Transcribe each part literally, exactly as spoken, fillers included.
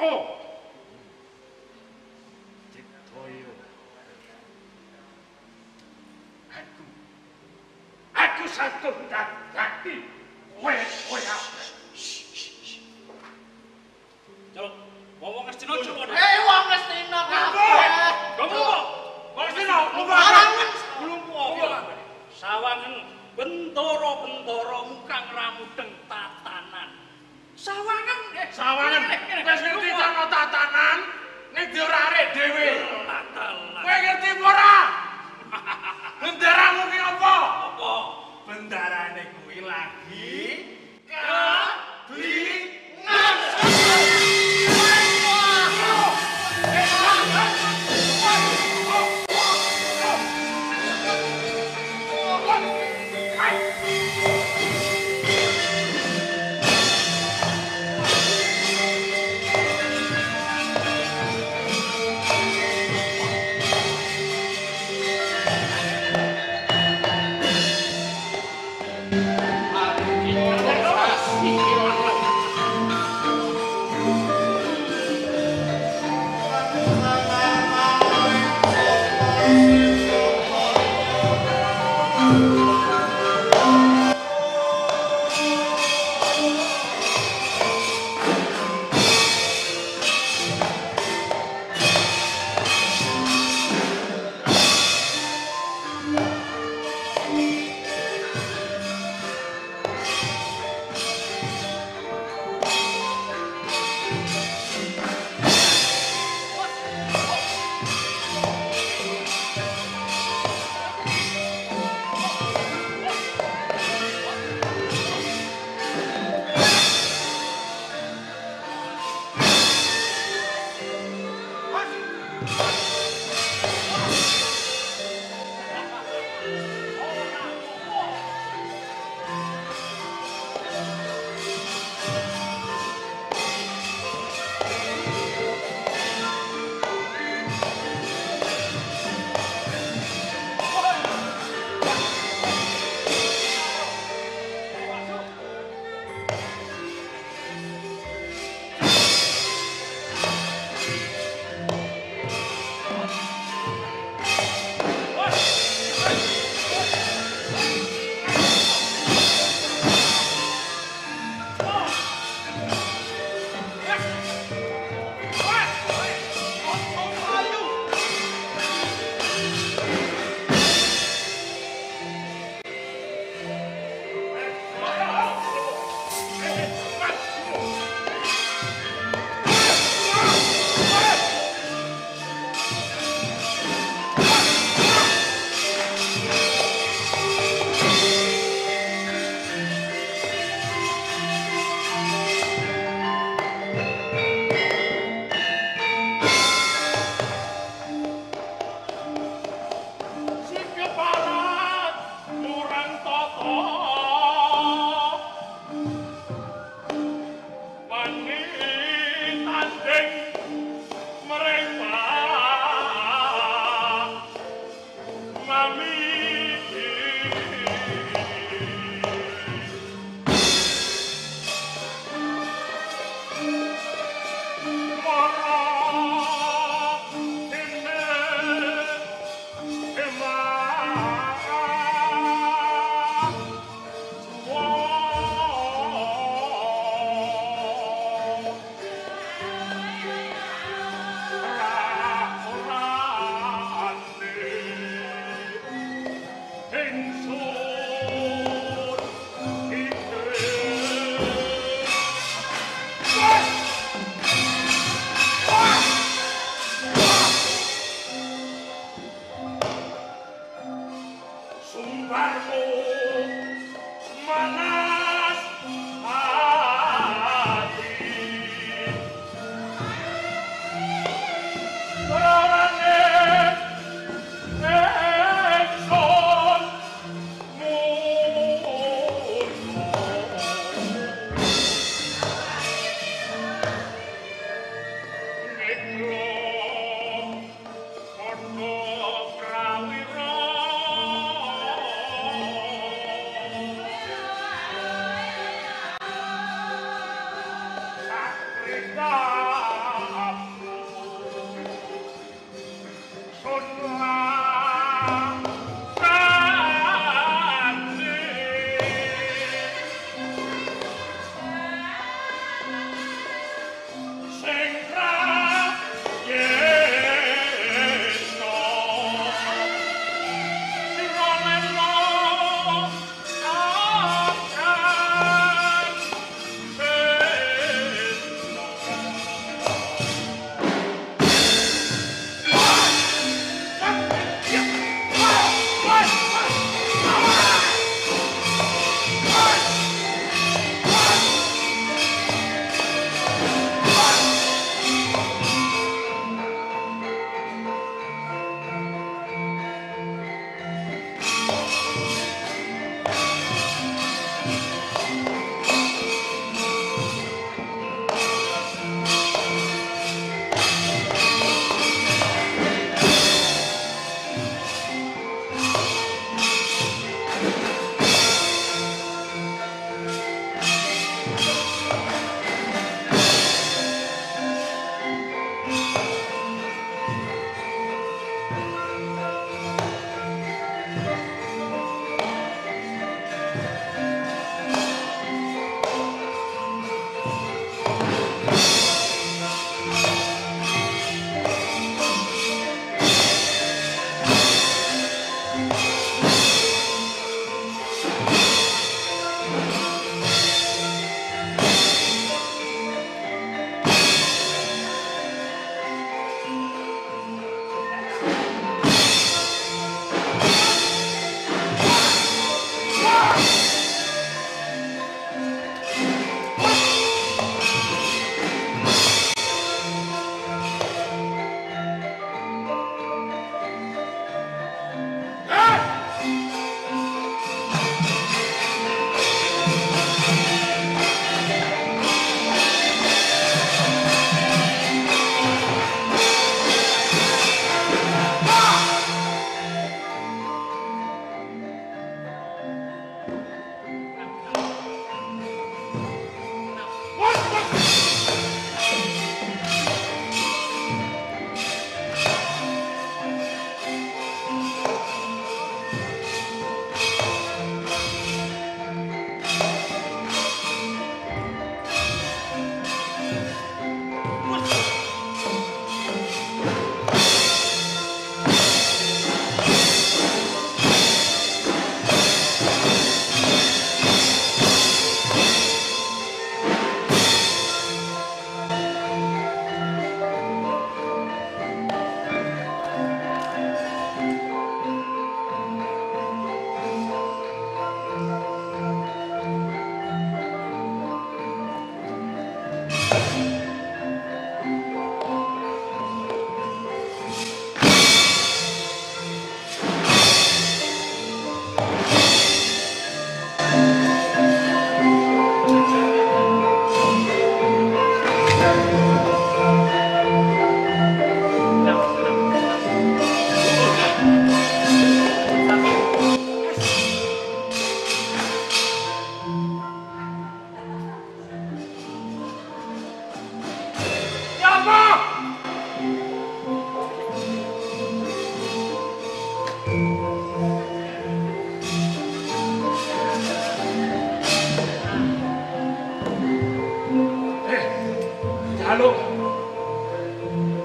Oh. Ciptoyo. Aku. Aku satu dadi kowe kowe apa? Jaluk, wong Ngastina coba. Eh, wong Ngastina kabeh. Gomo. Wong Ngastina, belum apa. Sawangen bentara-bentara mukang ramudeng tatanan. Sawangen, eh, sawangen. Wis ngerti cara tatanan, ning di ora arek dhewe. Kowe ngerti apa ora? Benderamu ki apa? Apa? Bendarane kuwi lagi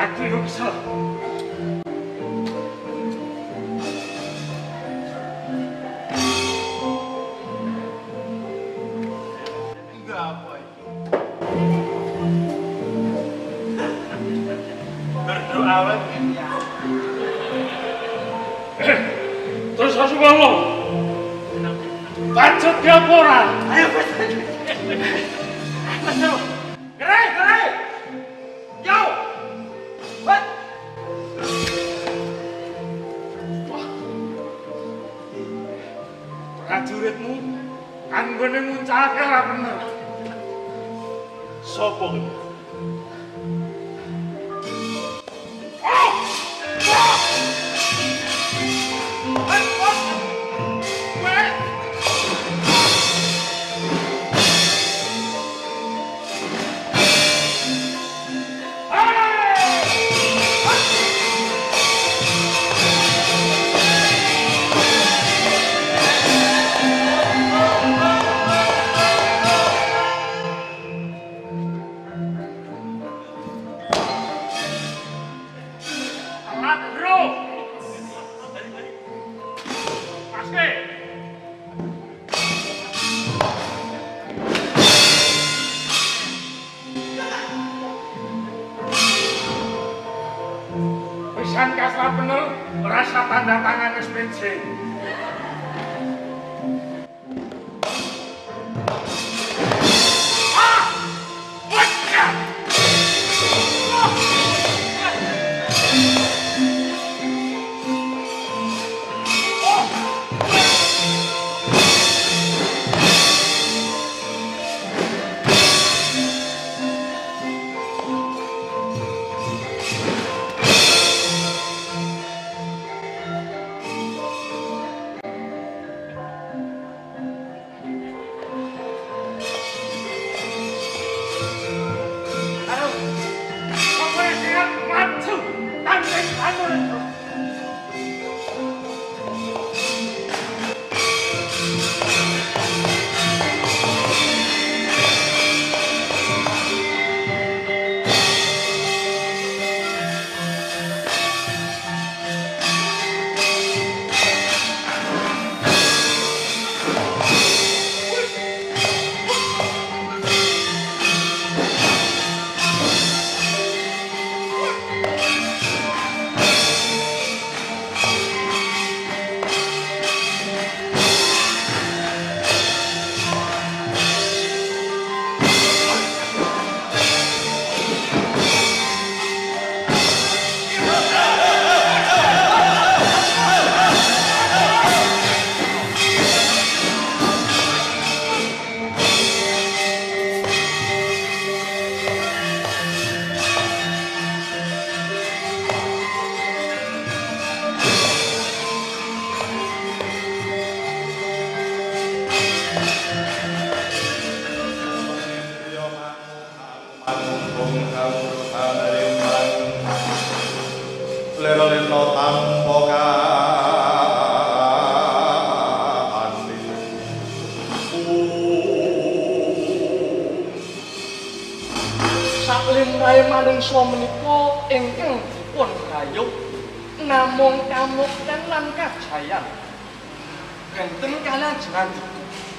Adi kesel. Enggak apa itu. Berdoa lagi. Terus Rasulullah. Bacot laporan. Ayo betul. Betul. Gerai, gerai. Yo. What? Wah. Prajuritmu anggone nguncalke ora bener. Sopo? Pisan kasar bener, rasa tanda tangan S P C. Ah! Wajah! Saklimrahe manungsa menika ingkang dipun gayuh namung kamukten lan kajayan. Genten kalian Jengandika.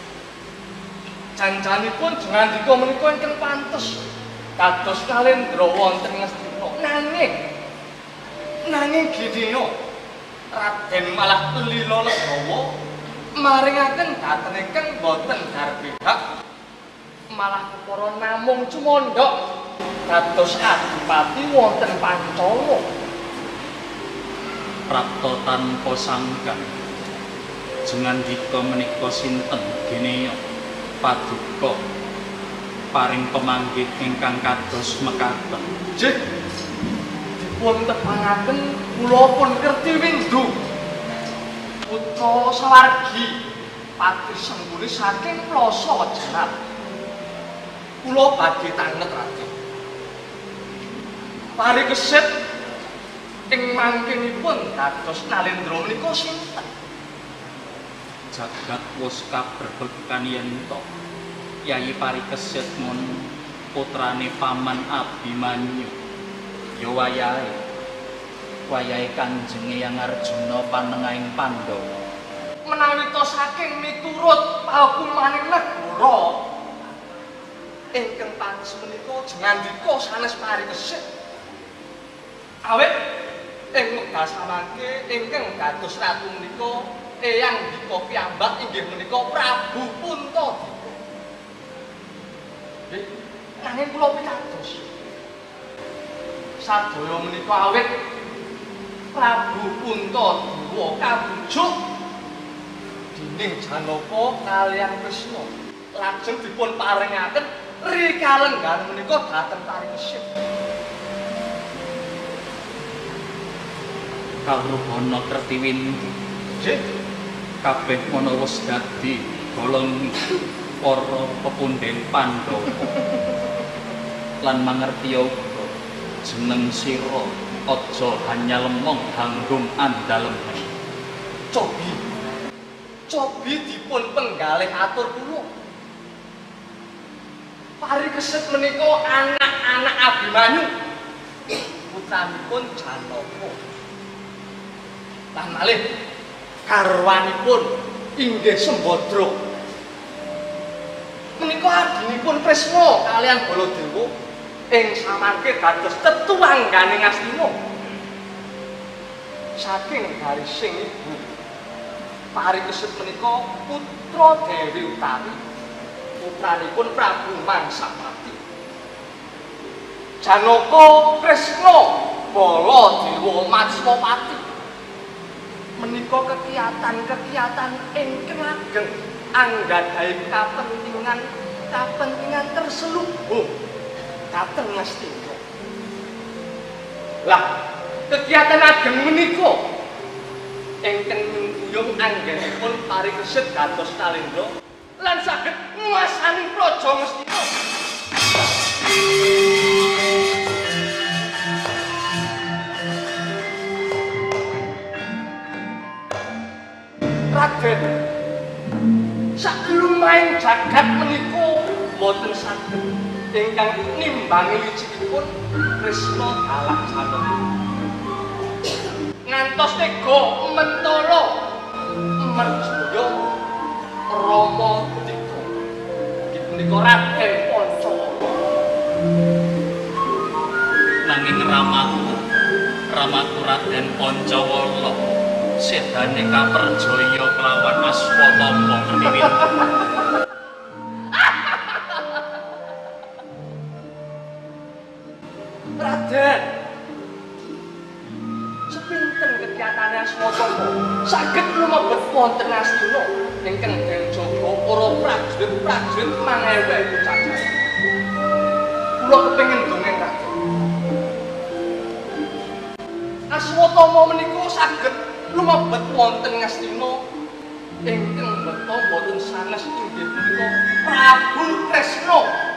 Janjanipun Jengandika menika ingkang pantes kados kalendra wonten ngastina. Nanging nanging gidina Raden malah lila legawa maringaken dhateng ingkang boten garbihak. Malah kepara namung cumondhok dados adipati wonten Pancala. Prapta tanpa sangka Jengandika menika sinten Geneya Paduka paring pemanggih ingkang kados mekaten. Nggih. Dipun tepangaken kula pun kerti windu. Putra sawargi pati sengguni saking Plasa Jerat. Kula badhe tanget Raden. Parikesit ing mangkenipun dados Nalendra menika sinten? Jagat wis kaberbekakan yen to Yayi Parikesit mun putrane Paman Abimanyu ya wayahe wayahe Kanjeng Eyang Arjuna panengahing Pandhawa menawi to saking miturut paukumaning negara ingkang pantes menika jengandika sanes parikesit awit ing wekdal samangke ingkang dados ratu menika Eyang Dika piyambak inggih menika Prabu Puntadewa. Nggih, nanging kula pitados sadaya menika awit Prabu Puntadewa kabujuk dening Janaka kaliyan Kresna lajeng dipun paringaken rikalenggan menika dhateng parikesit. Karuhana Kertiwindu Nggih, kabeh menawa wis dadi golong para pepundhen Pandhawa lan mangerti uga jeneng sira aja hanya lemong hanggung andalem cobi cobi dipun penggalih atur kula parikesit menika anak-anak Abimanyu putranipun Janaka lan malih garwanipun inggih Sembadra menika adinipun Kresna kaliyan Baladewa ing samangke dados tetuangganing Astina saking garising ibu parikesit menika putra Dewi Utami putranipun Prabu Mangsapati Janaka Kresna Baladewa Matsapati menika kegiatan-kegiatan ingkang ageng anggadhahi kapentingan kapentingan terselubung dhateng Astina. Lah, kegiatan ageng menika ingkang nyuyung anggenipun parikesit dados Nalendra lan saged nguasani praja Ngastina. Raden saklumahing jagat menika boten saged ingkang nimbangi licikipun Kresna Kalaksana ngantos tega mentala merjaya Rama Dika dipunika Raden Pancawala nanging ramaku ramaku Raden Pancawala sedane kaperjaya kelawan Aswatama Kertiwindu. Raden, sepinten kegiatane Aswatama saged lumebet wonten Astina ingkang denjaga para prajurit-prajurit mangewe iku cacahe. Kula kepengin dongeng Raden. Aswatama menika saged lumebet wonten Ngastina ingkang beta boten sanes inggih punika Prabu Kresna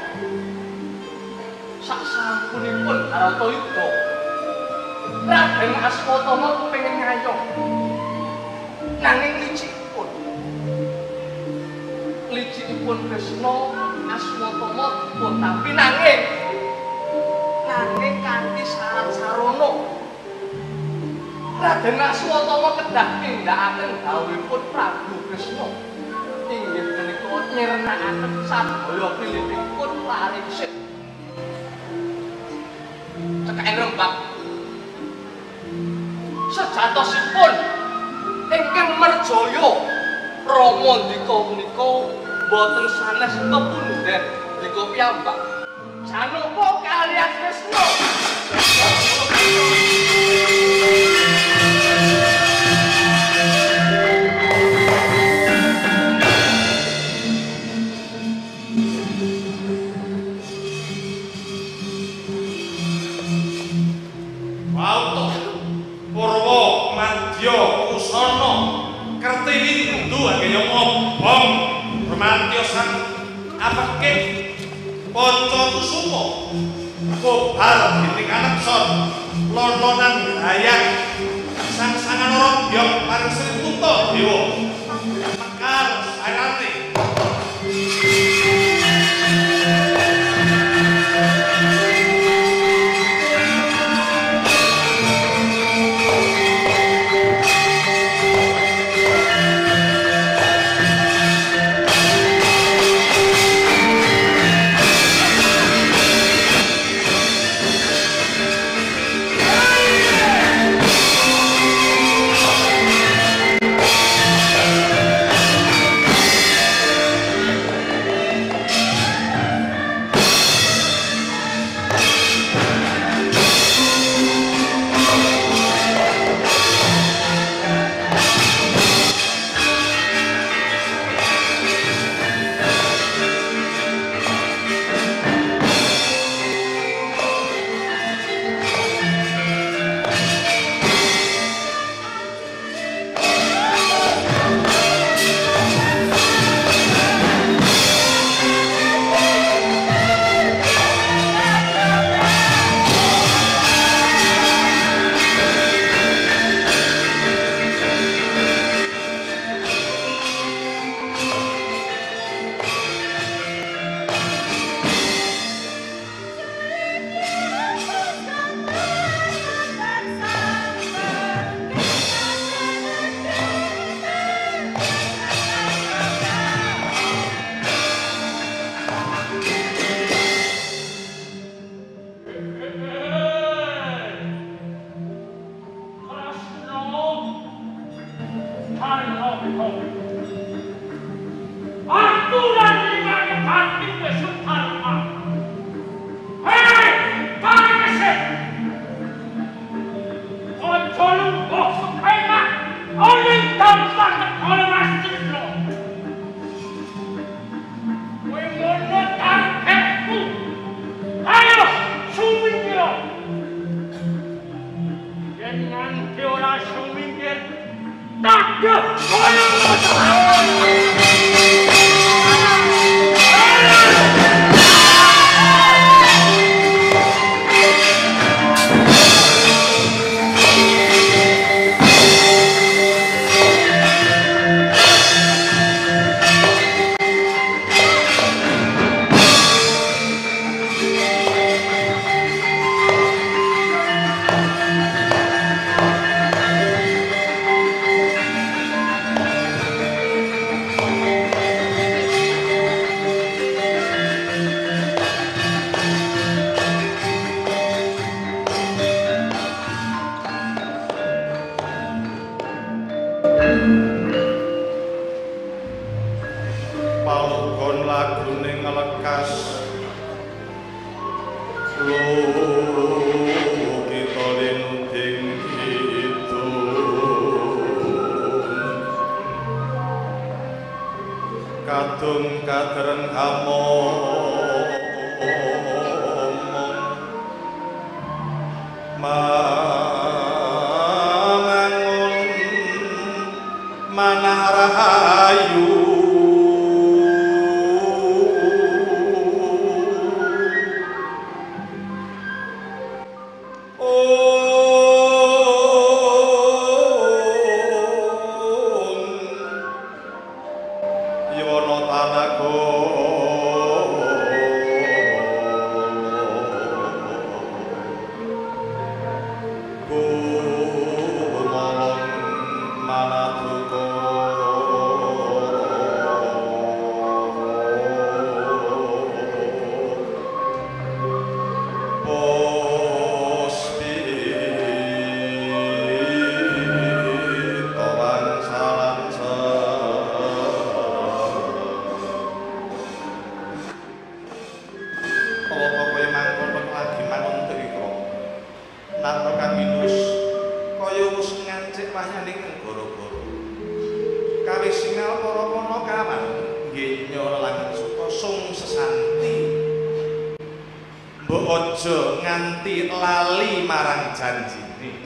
sasampunipun Haratayuda Raden Aswatama kepengin ngayong nanging licikipun licikipun Kresna Aswatama dipun tampi nanging nanging kanthi saran sarana Raden Aswatama kedah tindakaken dawuhipun Prabu Kresna inggih punika nyirnakaken sadaya pilihipun parikesit cekaken Rembag sejatosipun ingkang merjaya Rama Dika punika boten sanes kepundhen Dika piyambak Janaka kaliyan Kresna Kusana Kertiwindu agaya ngobong Romantiosan apake Pancakusuma kobar dening Anekson lontonan hayang sang-sangan Rambya paring Sri Puntadewa mekar sayane nganti ora sumingkir takut koyo palugon lagune ngelekas lo kita linuding itu kadung kaderen hamomong mangun manah rahayu Ojo nganti lali marang janjine.